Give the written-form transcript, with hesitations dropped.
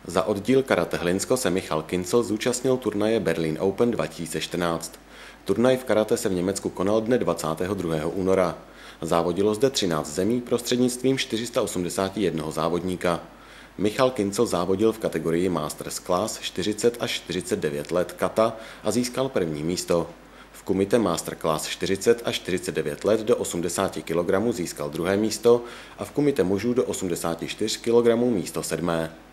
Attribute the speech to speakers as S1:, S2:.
S1: Za oddíl karate Hlinsko se Michal Kincl zúčastnil turnaje Berlin Open 2014. Turnaj v karate se v Německu konal dne 22. února. Závodilo zde 13 zemí prostřednictvím 481 závodníka. Michal Kincl závodil v kategorii Masters Class 40 až 49 let kata a získal první místo. V kumite Master Class 40 až 49 let do 80 kg získal druhé místo a v kumite mužů do 84 kg místo sedmé.